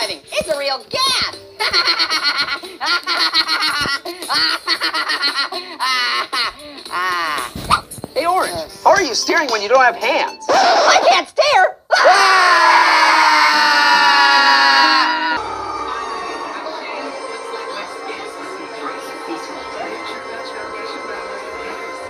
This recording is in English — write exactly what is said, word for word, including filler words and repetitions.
driving. It's a real gas. Hey, Orange, how are you steering when you don't have hands? I can't steer.